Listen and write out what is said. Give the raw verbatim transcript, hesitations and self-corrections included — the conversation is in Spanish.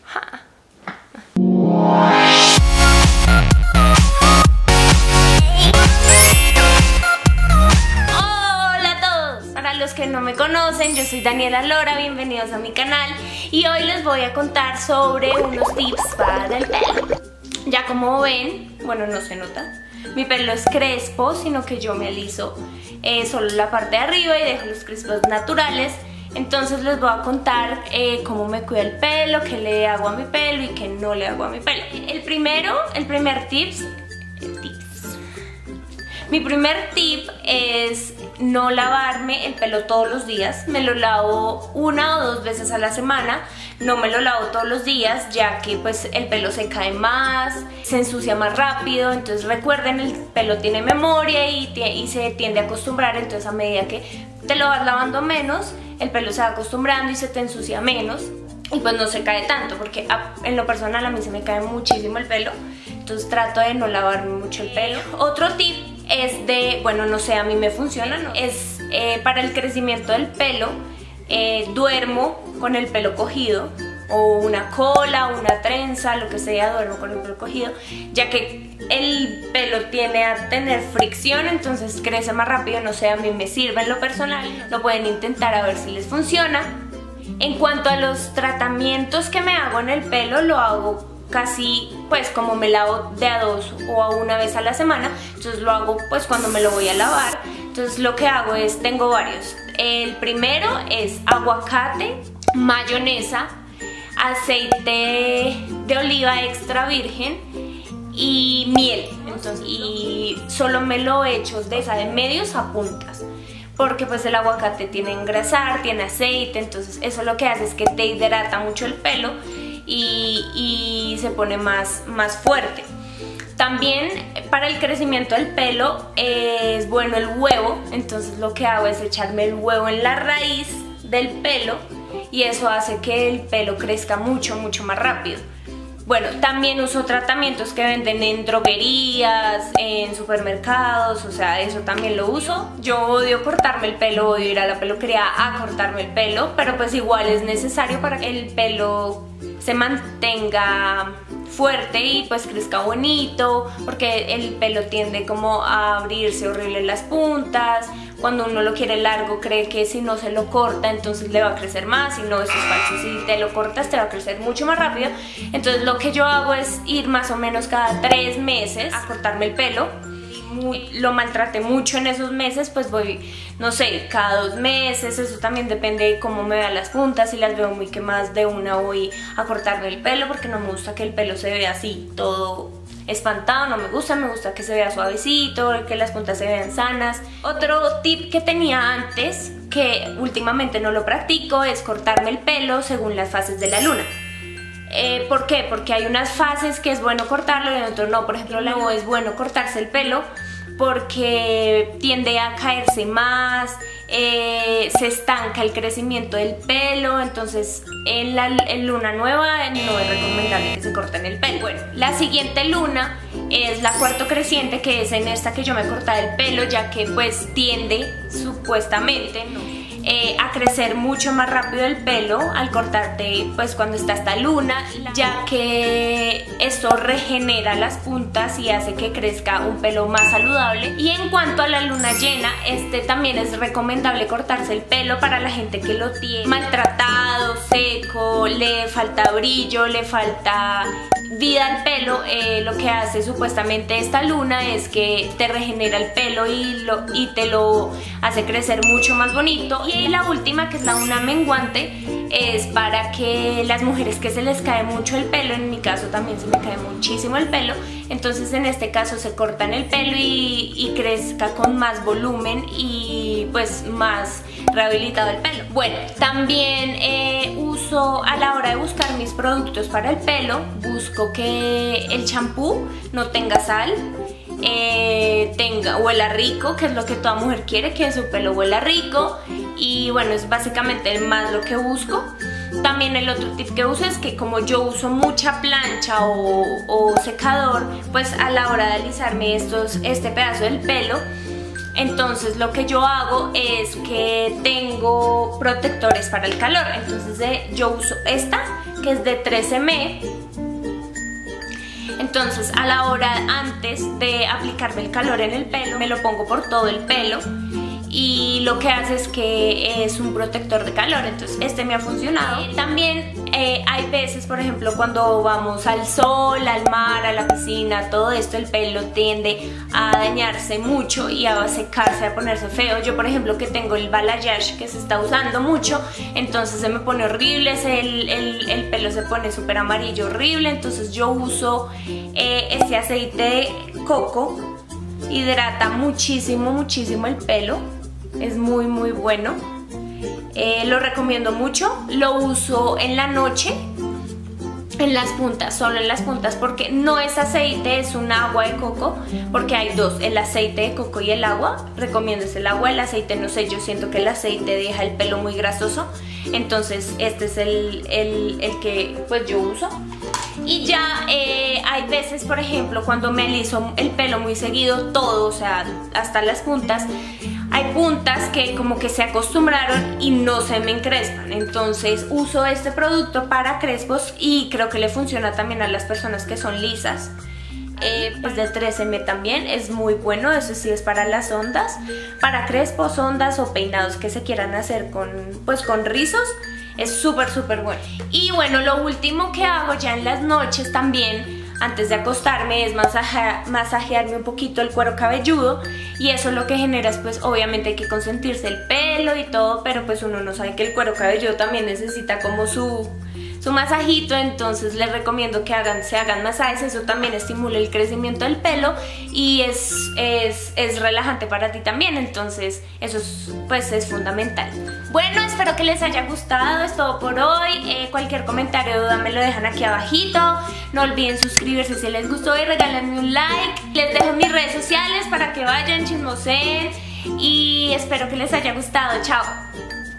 Ja. Hola a todos, para los que no me conocen, yo soy Daniela Lora, bienvenidos a mi canal y hoy les voy a contar sobre unos tips para el pelo. Ya como ven, bueno, no se nota, mi pelo es crespo, sino que yo me aliso eh, solo la parte de arriba y dejo los crespos naturales. Entonces les voy a contar eh, cómo me cuido el pelo, qué le hago a mi pelo y qué no le hago a mi pelo. El primero, el primer tips, el tips. Mi primer tip es no lavarme el pelo todos los días. Me lo lavo una o dos veces a la semana. No me lo lavo todos los días, ya que pues el pelo se cae más, se ensucia más rápido. Entonces recuerden, el pelo tiene memoria y, y se tiende a acostumbrar. Entonces a medida que te lo vas lavando menos, el pelo se va acostumbrando y se te ensucia menos y pues no se cae tanto, porque a, en lo personal a mí se me cae muchísimo el pelo. Entonces trato de no lavarme mucho el pelo. Otro tip es de, bueno, no sé, a mí me funciona, ¿no? Es eh, para el crecimiento del pelo. Eh, duermo con el pelo cogido, o una cola, una trenza, lo que sea, duermo con el pelo cogido, ya que el pelo tiende a tener fricción, entonces crece más rápido. No sé, a mí me sirve en lo personal, lo pueden intentar a ver si les funciona. En cuanto a los tratamientos que me hago en el pelo, lo hago casi pues como me lavo de a dos o a una vez a la semana, entonces lo hago pues cuando me lo voy a lavar. Entonces lo que hago es, tengo varios. El primero es aguacate, mayonesa, aceite de oliva extra virgen y miel. Entonces, y solo me lo echo de, esa de medios a puntas, porque pues el aguacate tiene engrasar, tiene aceite, entonces eso lo que hace es que te hidrata mucho el pelo y, y se pone más, más fuerte. También para el crecimiento del pelo es bueno el huevo, entonces lo que hago es echarme el huevo en la raíz del pelo y eso hace que el pelo crezca mucho, mucho más rápido. Bueno, también uso tratamientos que venden en droguerías, en supermercados, o sea, eso también lo uso. Yo odio cortarme el pelo, odio ir a la peluquería a cortarme el pelo, pero pues igual es necesario para que el pelo se mantenga fuerte y pues crezca bonito, porque el pelo tiende como a abrirse horrible en las puntas. Cuando uno lo quiere largo cree que si no se lo corta entonces le va a crecer más, y no, eso es falso. Si te lo cortas te va a crecer mucho más rápido. Entonces lo que yo hago es ir más o menos cada tres meses a cortarme el pelo. Muy, lo maltraté mucho en esos meses, pues voy, no sé, cada dos meses, eso también depende de cómo me vean las puntas. Si las veo muy quemadas, de una voy a cortarme el pelo, porque no me gusta que el pelo se vea así todo espantado, no me gusta, me gusta que se vea suavecito, que las puntas se vean sanas. Otro tip que tenía antes, que últimamente no lo practico, es cortarme el pelo según las fases de la luna. Eh, ¿Por qué? Porque hay unas fases que es bueno cortarlo y en otras no. Por ejemplo, no es bueno cortarse el pelo porque tiende a caerse más, eh, se estanca el crecimiento del pelo. Entonces en la en luna nueva no es recomendable que se corten el pelo. Bueno, la siguiente luna es la cuarto creciente, que es en esta que yo me corté el pelo, ya que pues tiende supuestamente, ¿no?, Eh, a crecer mucho más rápido el pelo al cortarte pues cuando está esta luna, ya que esto regenera las puntas y hace que crezca un pelo más saludable. Y en cuanto a la luna llena, este también es recomendable cortarse el pelo para la gente que lo tiene maltratado, seco, le falta brillo, le falta vida al pelo. Eh, lo que hace supuestamente esta luna es que te regenera el pelo y, lo, y te lo hace crecer mucho más bonito. Y la última, que es la luna menguante, es para que las mujeres que se les cae mucho el pelo, en mi caso también se me cae muchísimo el pelo, entonces en este caso se cortan el pelo y, y crezca con más volumen y pues más rehabilitado el pelo. Bueno, también eh, uso, a la hora de buscar mis productos para el pelo, busco que el champú no tenga sal, eh, tenga, huela rico, que es lo que toda mujer quiere, que su pelo huela rico. Y bueno, es básicamente más lo que busco. También el otro tip que uso es que como yo uso mucha plancha o, o secador, pues a la hora de alisarme estos, este pedazo del pelo, entonces lo que yo hago es que tengo protectores para el calor. Entonces eh, yo uso esta, que que es de trece eme. Entonces a la hora antes de aplicarme el calor en el pelo, me lo pongo por todo el pelo y lo que hace es que es un protector de calor, entonces este me ha funcionado. Eh, también eh, hay veces, por ejemplo, cuando vamos al sol, al mar, a la piscina, todo esto, el pelo tiende a dañarse mucho y a secarse, a ponerse feo. Yo, por ejemplo, que tengo el balayage que se está usando mucho, entonces se me pone horrible, el, el, el pelo se pone súper amarillo, horrible. Entonces yo uso eh, este aceite de coco, hidrata muchísimo, muchísimo el pelo. Es muy muy bueno, eh, lo recomiendo mucho. Lo uso en la noche, en las puntas, solo en las puntas, porque no es aceite, es un agua de coco, porque hay dos, el aceite de coco y el agua. Recomiendo es el agua, el aceite no sé, yo siento que el aceite deja el pelo muy grasoso, entonces este es el, el, el que pues yo uso. Y ya eh, hay veces, por ejemplo, cuando me aliso el pelo muy seguido, todo, o sea, hasta las puntas, hay puntas que como que se acostumbraron y no se me encrespan. Entonces uso este producto para crespos y creo que le funciona también a las personas que son lisas. Eh, pues de trece eme también, es muy bueno, eso sí es para las ondas, para crespos, ondas o peinados que se quieran hacer con, pues con rizos. Es súper súper bueno. Y bueno, lo último que hago ya en las noches también, antes de acostarme, es masaje, masajearme un poquito el cuero cabelludo. Y eso lo que genera es, pues obviamente hay que consentirse el pelo y todo, pero pues uno no sabe que el cuero cabelludo también necesita como su, su masajito. Entonces les recomiendo que hagan, se hagan masajes, eso también estimula el crecimiento del pelo y es, es, es relajante para ti también. Entonces eso es, pues es fundamental. Bueno, espero que les haya gustado, es todo por hoy. Eh, cualquier comentario o duda me lo dejan aquí abajito. No olviden suscribirse si les gustó y regálenme un like. Les dejo mis redes sociales para que vayan, chismoseen y espero que les haya gustado. Chao.